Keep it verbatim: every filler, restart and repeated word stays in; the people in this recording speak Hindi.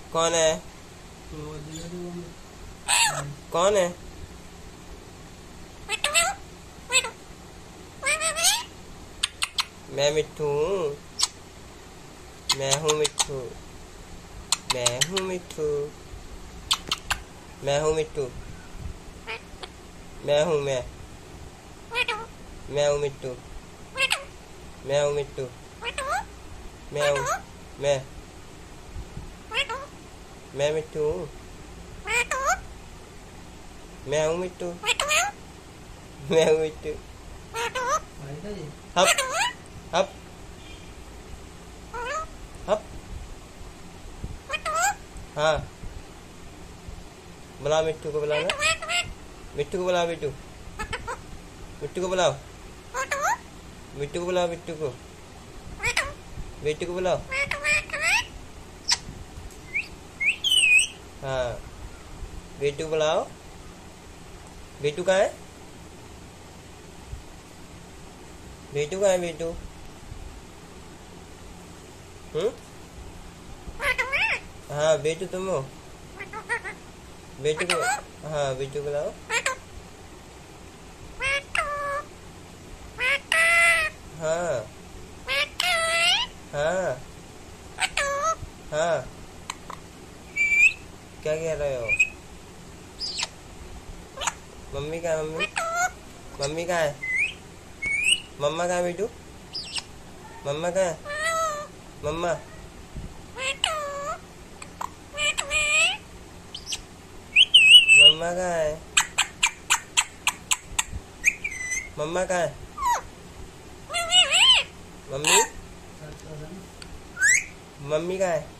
कौन है? कौन है? मैं मिट्ठू हूँ। मैं हूँ मिट्ठू। मैं हूँ मिट्ठू। मैं हूँ मिट्ठू। मैं हूँ मैं। मैं हूँ मिट्ठू। मैं हूँ मिट्ठू। मैं हूँ मैं। मैं मिट्ठू हूँ। मैं हूँ मिट्ठू। मैं हूँ मिट्ठू। हप हप हप। हाँ, बुलाओ मिट्ठू को, बुलाओ ना। मिट्टू को बुलाओ, मिट्टू। मिट्टू को बुलाओ। मिट्टू को बुलाओ, मिट्टू को। मिट्टू को बुलाओ। हाँ, बेटू को बुलाओ। बेटू कहाँ है? बेटू कहाँ है? बेटू। हम्म। हाँ, बेटू तुम हो। बेटू को, हाँ बेटू को लाओ। हाँ हाँ हाँ, क्या कह रहे हो? मम्मी कहाँ है? मम्मी मम्मी कहाँ है? मम्मा कहाँ है बेटू? मम्मा कहाँ है? मम्मा मम्मा कहाँ है? मम्मा कहाँ है? मम्मी मम्मी कहाँ है?